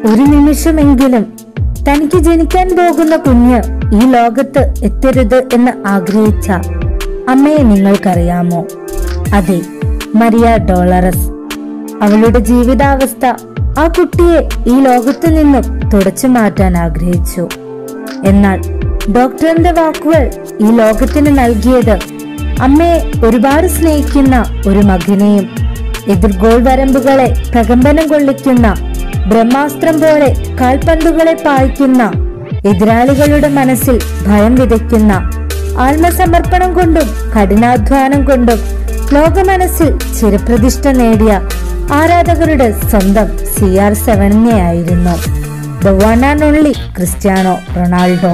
ഒരു നിമിഷമെങ്കിലും തനിക്ക് ജനിക്കാൻ പോകുന്ന കുഞ്ഞ് ഈ ലോകത്ത് എത്തരുത് എന്ന് ആഗ്രഹിച്ച അമ്മയെ നിങ്ങൾക്കറിയാമോ? അതെ, മരിയ ഡോളറസ്. അവളുടെ ജീവിതാവസ്ഥ ആ കുട്ടിയെ ഈ ലോകത്ത് നിന്നും തുടച്ചു മാറ്റാൻ ആഗ്രഹിച്ചു. എന്നാൽ ഡോക്ടറിന്റെ വാക്കുകൾ ഈ ലോകത്തിന് നൽകിയത് അമ്മയെ ഒരുപാട് സ്നേഹിക്കുന്ന ഒരു മകനെയും എതിർഗോൾ വരമ്പുകളെ പ്രകമ്പനം കൊള്ളിക്കുന്ന ബ്രഹ്മാസ്ത്രം പോലെ കാൽപന്തുകളെ പായിക്കുന്ന എതിരാളികളുടെ മനസ്സിൽ ഭയം വിതയ്ക്കുന്ന ആത്മസമർപ്പണം കൊണ്ടും കഠിനാധ്വാനം കൊണ്ടും ലോക മനസ്സിൽ ചിരപ്രതിഷ്ഠ നേടിയ ആരാധകരുടെ സ്വന്തം CR7-നെയായിരുന്നു. The one and only Cristiano Ronaldo.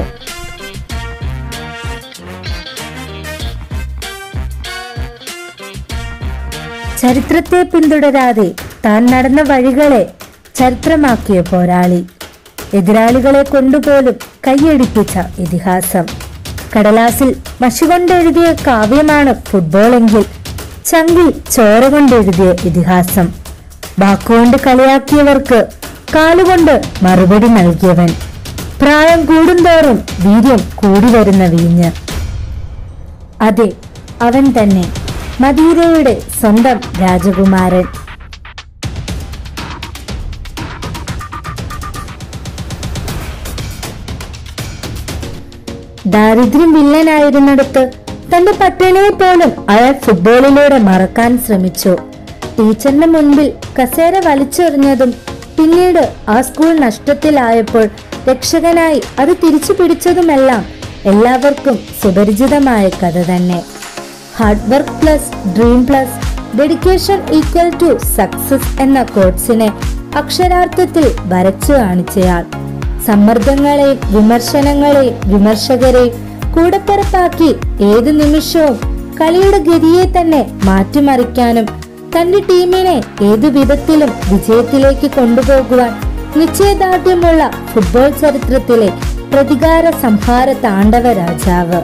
ചരിത്രത്തെ പിന്തുടരാതെ താൻ നടന്ന വഴികളെ ചരിത്രമാക്കിയ പോരാളി, എതിരാളികളെ കൊണ്ടുപോലും കൈയടിപ്പിച്ച ഇതിഹാസം. കടലാസിൽ മഷി കൊണ്ടെഴുതിയ കാവ്യമാണ് ഫുട്ബോൾ എങ്കിൽ ചങ്കിൽ ചോര കൊണ്ടെഴുതിയ ഇതിഹാസം. വാക്കുകൊണ്ട് കളിയാക്കിയവർക്ക് കാലുകൊണ്ട് മറുപടി നൽകിയവൻ, പ്രായം കൂടുന്തോറും വീര്യം കൂടി വരുന്ന വീഞ്ഞ്. അതെ, അവൻ തന്നെ, മദീരയുടെ സ്വന്തം രാജകുമാരൻ. ദാരിദ്ര്യം വില്ലനായിരുന്നിടത്ത് തന്റെ പട്ടിണിയെ പോലും അയാൾ ഫുട്ബോളിലൂടെ മറക്കാൻ ശ്രമിച്ചു. ടീച്ചറിന്റെ മുൻപിൽ കസേര വലിച്ചെറിഞ്ഞതും പിന്നീട് ആ സ്കൂൾ നഷ്ടത്തിലായപ്പോൾ രക്ഷകനായി അത് തിരിച്ചു പിടിച്ചതുമെല്ലാം എല്ലാവർക്കും സുപരിചിതമായ കഥ തന്നെ. Hard work plus dream plus dedication equal to success എന്ന കോട്സിനെ അക്ഷരാർത്ഥത്തിൽ വരച്ചു കാണിച്ചയാൾ. സമ്മർദ്ദങ്ങളെയും വിമർശനങ്ങളെയും വിമർശകരെയും കൂടപ്പിറപ്പാക്കി ഏത് നിമിഷവും കളിയുടെ ഗതിയെ തന്നെ മാറ്റിമറിക്കാനും തന്റെ ടീമിനെ ഏതു വിധത്തിലും വിജയത്തിലേക്ക് കൊണ്ടുപോകുവാൻ നിശ്ചയദാർഢ്യമുള്ള ഫുട്ബോൾ ചരിത്രത്തിലെ പ്രതികാര സംഹാര താണ്ഡവ രാജാവ്.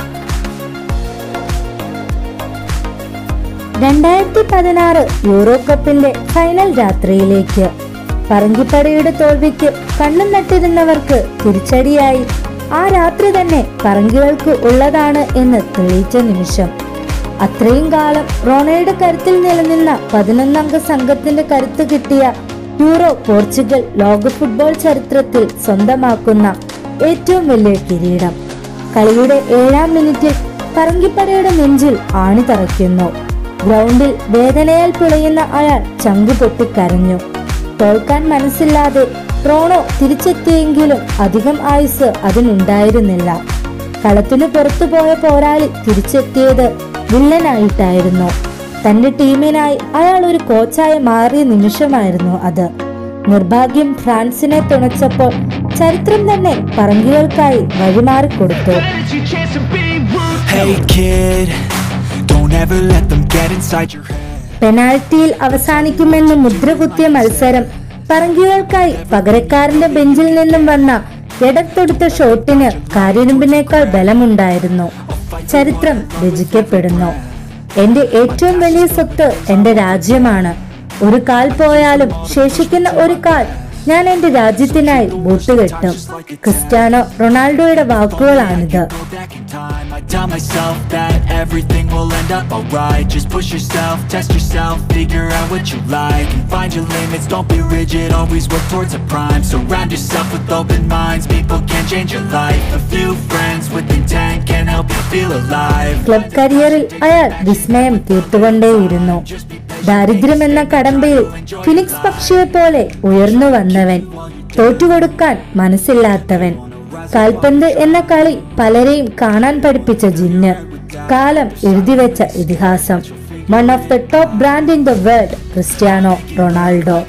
2016 യൂറോ കപ്പിന്റെ ഫൈനൽ രാത്രിയിലേക്ക് പറങ്കിപ്പടയുടെ തോൽവിക്ക് കണ്ണും നട്ടിരുന്നവർക്ക് തിരിച്ചടിയായി ആ രാത്രി തന്നെ പറങ്കികൾക്ക് ഉള്ളതാണ് എന്ന് തെളിയിച്ച നിമിഷം. അത്രയും കാലം റോണയുടെ കരുത്തിൽ നിലനിന്ന 11 അംഗ സംഘത്തിന്റെ കരുത്ത് കിട്ടിയ യൂറോ പോർച്ചുഗൽ ലോക ഫുട്ബോൾ ചരിത്രത്തിൽ സ്വന്തമാക്കുന്ന ഏറ്റവും വലിയ കിരീടം. കളിയുടെ 7-ാം മിനിറ്റിൽ പറങ്കിപ്പടയുടെ നെഞ്ചിൽ ആണി തറയ്ക്കുന്നു. ഗ്രൗണ്ടിൽ വേദനയാൽ പിളയുന്ന അയാൾ ചങ്കു പൊട്ടിക്കരഞ്ഞു. തോൽക്കാൻ മനസ്സില്ലാതെ റോണോ തിരിച്ചെത്തിയെങ്കിലും അധികം ആയുസ് അതിനുണ്ടായിരുന്നില്ല. കളത്തിനു പുറത്തുപോയ പോരാളി തിരിച്ചെത്തിയത് വില്ലനായിട്ടായിരുന്നു. തന്റെ ടീമിനായി അയാൾ ഒരു കോച്ചായി മാറിയ നിമിഷമായിരുന്നു അത്. നിർഭാഗ്യം ഫ്രാൻസിനെ തുണച്ചപ്പോൾ ചരിത്രം തന്നെ പറങ്കികൾക്കായി വഴിമാറിക്കൊടുത്തു. പെനാൽറ്റിയിൽ അവസാനിക്കുമെന്ന് മുദ്രകുത്തിയ മത്സരം പറങ്കികൾക്കായി പകരക്കാരന്റെ ബെഞ്ചിൽ നിന്നും വന്ന ഇടത്തൊടുത്ത ഷോട്ടിന് കാരിരുമ്പിനേക്കാൾ ബലമുണ്ടായിരുന്നു. ചരിത്രം രചിക്കപ്പെടുന്നു. എന്റെ ഏറ്റവും വലിയ സ്വത്ത് എന്റെ രാജ്യമാണ്. ഒരു കാൽ പോയാലും ശേഷിക്കുന്ന ഒരു കാൽ ഞാൻ എന്റെ രാജ്യത്തിനായി ബൂട്ടുകെട്ടും. ക്രിസ്ത്യാനോ റൊണാൾഡോയുടെ വാക്കുകളാണിത്. Tell myself that everything will end up alright. Just push yourself, test yourself, figure out what you like and find your limits, don't be rigid, always work towards a prime. Surround yourself with open minds, people can change your life. A few friends with intent can help you feel alive. Club കരിയറിൽ അയാൾ വിസ്മയം തീർത്തുകൊണ്ടേയിരുന്നു. ദാരിദ്ര്യം എന്ന കടമ്പയിൽ phoenix പക്ഷിയെ പോലെ ഉയർന്നു വന്നവൻ, തോറ്റുകൊടുക്കാൻ മനസ്സില്ലാത്തവൻ, കാൽപന്ത് എന്ന കളി പലരെയും കാണാൻ പഠിപ്പിച്ച ജിന്ന്, കാലം എഴുതിവെച്ച ഇതിഹാസം. One of the top brand in the world, Cristiano Ronaldo.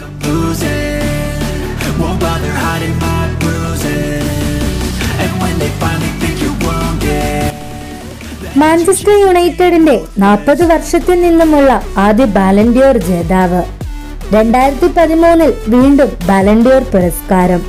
Manchester യുണൈറ്റഡിന്റെ 40 വർഷത്തിൽ നിന്നുമുള്ള ആദ്യ ബാലൻഡിയോർ ജേതാവ്. 2013 വീണ്ടും ബാലൻഡിയോർ പുരസ്കാരം.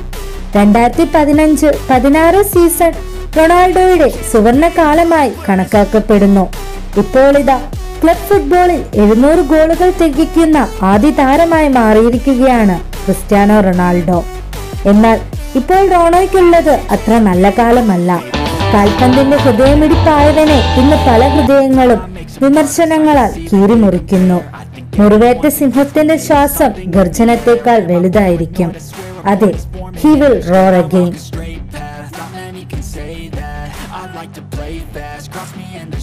2015-16 സീസൺ റൊണാൾഡോയുടെ സുവർണ കാലമായി കണക്കാക്കപ്പെടുന്നു. ഇപ്പോൾ ഇതാ ക്ലബ് ഫുട്ബോളിൽ 700 ഗോളുകൾ തികയ്ക്കുന്ന ആദ്യ താരമായി മാറിയിരിക്കുകയാണ് ക്രിസ്ത്യാനോ റൊണാൾഡോ. എന്നാൽ ഇപ്പോൾ റോണോയ്ക്കുള്ളത് അത്ര നല്ല കാലമല്ല. കാൽപന്തിന്റെ ഹൃദയമിടിപ്പായവനെ ഇന്ന് പല ഹൃദയങ്ങളും വിമർശനങ്ങളാൽ കീറിമുറിക്കുന്നു. മുറിവേറ്റ സിംഹത്തിന്റെ ശ്വാസം ഗർജനത്തെക്കാൾ വലുതായിരിക്കും. അതെ, he will roar again.